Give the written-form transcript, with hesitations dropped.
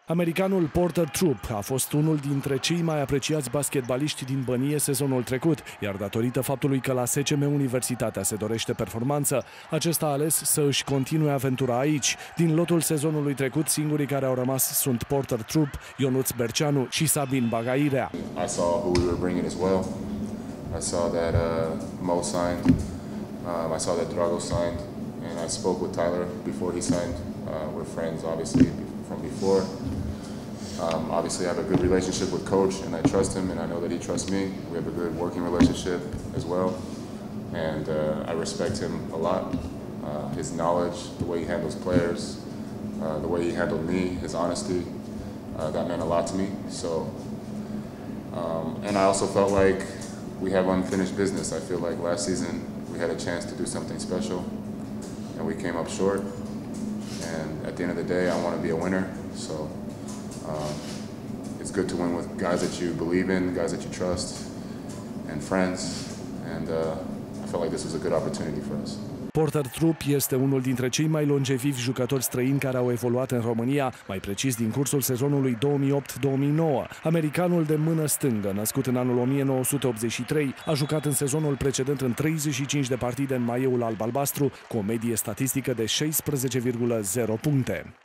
Americanul Porter Troup a fost unul dintre cei mai apreciați basketbaliști din Bănie sezonul trecut, iar datorită faptului că la SCM Universitatea se dorește performanță, acesta a ales să își continue aventura aici. Din lotul sezonului trecut, singurii care au rămas sunt Porter Troup, Ionuț Berceanu și Sabin Bagairea. I saw who we were bringing as well. I saw that Mo signed. I saw that Drago signed, and I spoke with Tyler before he signed. We're friends, obviously, from before. Obviously, I have a good relationship with Coach, and I trust him, and I know that he trusts me. We have a good working relationship as well, and I respect him a lot. His knowledge, the way he handles players, the way he handled me, his honesty, that meant a lot to me. So, and I also felt like we have unfinished business. I feel like last season we had a chance to do something special, and we came up short. And at the end of the day, I want to be a winner. So it's good to win with guys that you believe in, guys that you trust, and friends. And I felt like this was a good opportunity for us. Porter Troup este unul dintre cei mai longevivi jucători străini care au evoluat în România, mai precis din cursul sezonului 2008-2009. Americanul de mână stângă, născut în anul 1983, a jucat în sezonul precedent în 35 de partide în maieul alb-albastru, cu o medie statistică de 16,0 puncte.